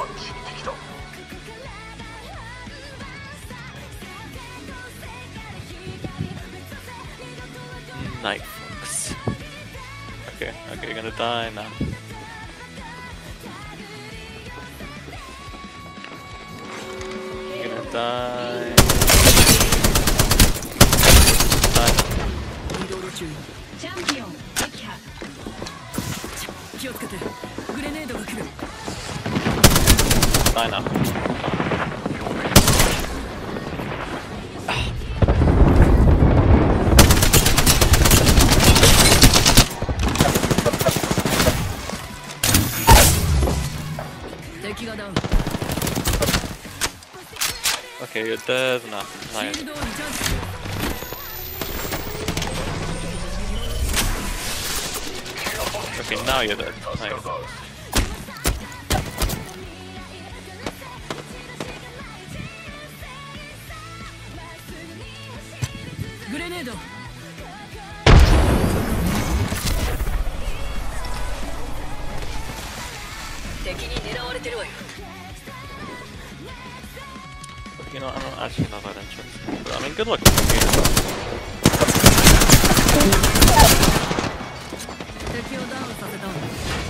Night Fox. Okay, you're gonna die now. You're gonna die. Die now. Okay, you're dead now. Nice. Okay, now you're dead. Nice. You know, I'm actually not that interested. But I mean, good luck with the game.